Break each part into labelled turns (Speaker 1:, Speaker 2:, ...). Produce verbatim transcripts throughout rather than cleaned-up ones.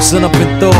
Speaker 1: buksan ang pinto,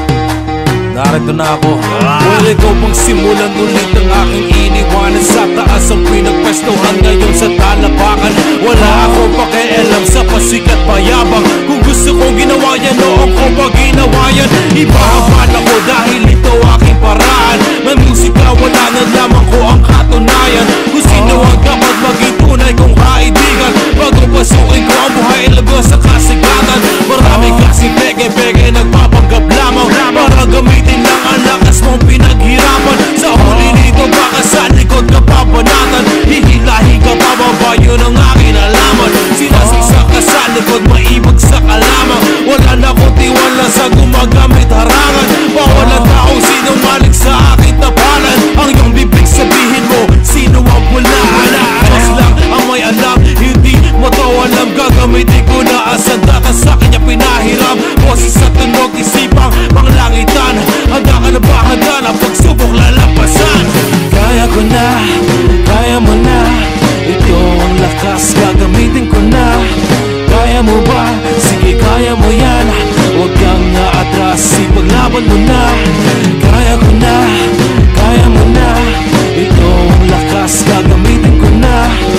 Speaker 1: narito na ako. Well, ikaw bang simulan ulit ang aking iniwanan? Sa taas ang pinagpestohan ngayon sa talapakan. Wala akong pakialam sa pasikat payabang. Kung gusto kong ginawa yan, noong ko pa ginawa yan. Iba ang bala ko dahil ito aking paraan. May musika, wala na lamang ko ang katunayan. Kung sino ang dapat maging tunay kong kaibigan. Bago pasukin ko ang buhay, ilagos sa kasigatan. Marami kasing peke-peke nagpapanggap lamang para gamitin lang ang lakas mong pinaghirapan. Sa huli nito baka sa likod ka papanatan. Hihilahin ka pababa, yun ang aking alaman. Sinasiksak ka sa likod, maibagsak ka lamang. Wala na akong tiwala sa gumagamit harangan. Bawal ang taong sinungaling sa aking tapanan. Ang iyong bibig sabihin mo, sino ang walaan? Diyos lang ang may alam, hindi mo to alam. Gagamitin ko na asang data sa kanya pinahiram. Boses sa tunog, isipang panglangitan. Handa ka na ba? Handa na pagsubok lalampasan.
Speaker 2: Kaya ko na, kaya mo na. Ito ang lakas, gagamitin ko na. Kaya mo ba? Sige, kaya mo yan. Huwag kang naatras, ipaglaban mo na. Kaya ko na, kaya mo na. Ito ang lakas, gagamitin ko na.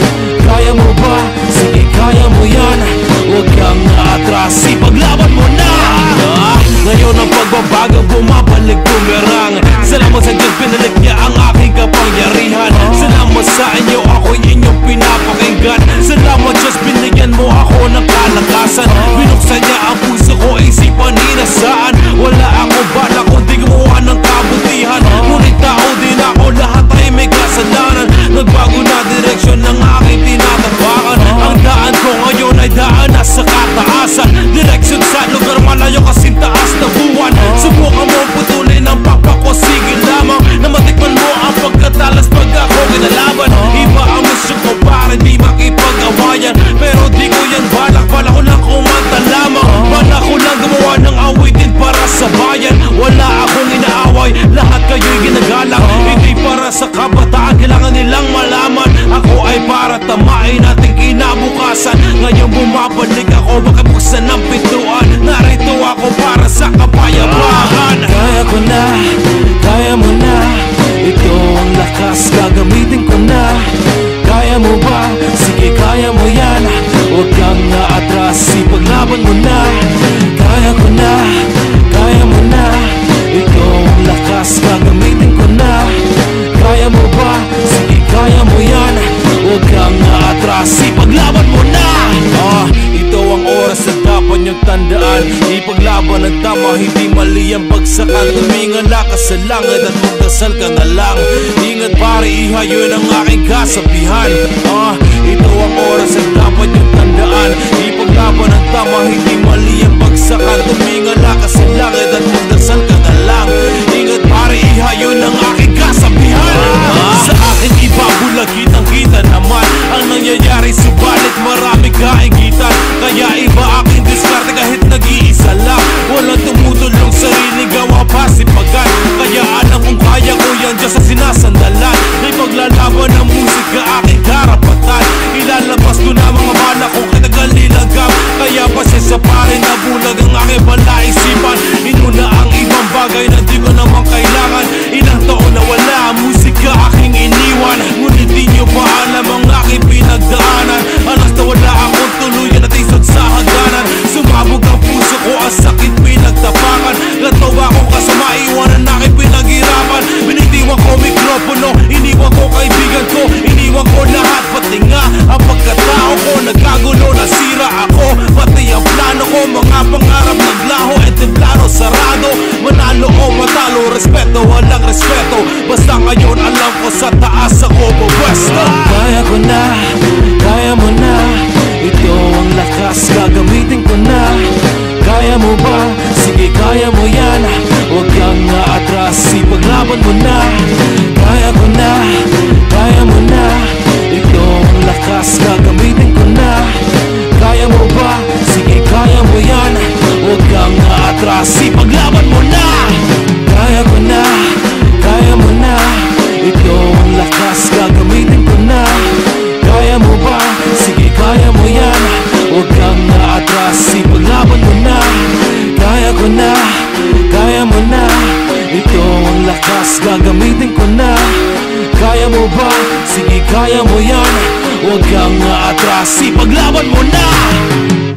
Speaker 2: Kaya mo ba? Sige, kaya mo yan. Huwag kang naatras, ipaglaban mo na.
Speaker 1: ah, Ngayon ang pagbabago bumabalik bumerang. Salamat sa Diyos, pinalik niya ang aking kapangyarihan. Salamat sa inyo, ako'y inyong pinapakinggan. Salamat Diyos, binigyan mo ako ng kalakasan. Binuksan niya ang puso ko, isipan hinasaan. Wala akong bala kundi gumawa ng kabutihan. Ngunit tao din ako, lahat ay may kasalanan. Nagbago na direksyon ng aking tinatapakan. Ang daan ko ngayon ay daan na sa kataasan. Direksyon sa lugar malayo kasing taas na buwan. Subukan mo putulin ang pakpak ko, sige lamang na matikman mo ang pagkatalas pag ako kinalaban. Iba ang misyon ko para di makipag-awayan. Pero di ko yan balak, balak ko lang kumanta lamang. Balak ko lang gumawa ng awitin para sa bayan. Wala akong inaaway, lahat kayo'y ginagalang. Hindi para sa kabataan, kailangan nilang malaman. Ako ay para tamain nating kinabukasan. Ngayon bumabalik ako, baka buksan ng pintuan. Narito ako para sa kapayapaan.
Speaker 2: Kaya ko na, kaya mo na. Ito ang lakas, gagamitin ko na. Kaya mo ba? Sige, kaya mo yan. Huwag kang naatras, ipaglaban mo na. Kaya ko na, kaya mo na. Ito ang lakas, gagamitin ko na. Kaya mo ba? Sige, kaya mo yan. Huwag kang naatras, ipaglaban mo na.
Speaker 1: Ah, ito ang oras na dapat niyong tandaan. Ipaglaban ang tama, hindi mali ang bagsakan. Tumingala ka sa langit at magdasal ka na lang. Ingat pare, iha, yun ang aking kasabihan. Ah, ito ang oras na dapat niyong tandaan. Ipaglaban ang tama, hindi mali ang bagsakan. Tumingala ka sa langit at magdasal ka na lang. Ingat pare, iha, yun ang aking kasabihan. ah, Sa akin iba, bulag kitang-kita naman ang nangyayari, subalit marami kaingitan. Kaya iba aking diskarte kahit nag-iisa lang. Walang tumutulong, sarili gawa pasipagan. Kaya alam kong kaya ko yan, Diyos sa sinasandalan. May paglalaban ng musika aking karapatan. Ilalabas ko na mga bala kong kinagalilanggam. Kaya pasensya pare na bulag ang aking palaisipan. Inuna ang ibang bagay na di ko naman kailangan. Ilang taon na wala ang musika aking iniwan. Ngunit di nyo pa alam ang aking pinagdaanan. Alas na wala akong tuluyan at isod sa hagdanan. Sumabog ang puso ko, ang sakit pinagtapakan. Lataw akong kasama, iwanan aking pinaghirapan. Binitiwan ko mikropono, iniwan ko kaibigan ko. Iniwan ko lahat, pati nga ang pagkatao ko. Nagkagulo, nasira ako, pati ang plano ko. Mga pangarap naglaho, entiplano sarado. Manalo o matalo, respeto, walang respeto. Basta ngayon alam ko sa taas ako pwesto.
Speaker 2: Kaya ko na, kaya mo na. Ito ang lakas, gagamitin ko na. Kaya mo ba? Sige, kaya mo yan. Huwag kang naatras, ipaglaban mo na. Kaya ko na, kaya mo na. Ito ang lakas, gagamitin ko na. Kaya mo ba? Sige, kaya mo yan. Huwag kang naatras, ipaglaban mo na. Kaya ko na, kaya mo na. Ito ang lakas, gagamitin ko na. Kaya mo ba? Sige, kaya mo yan. Huwag kang naatras, ipaglaban mo na. Kaya ko na, kaya mo yan, huwag kang atras, ipaglaban mo na.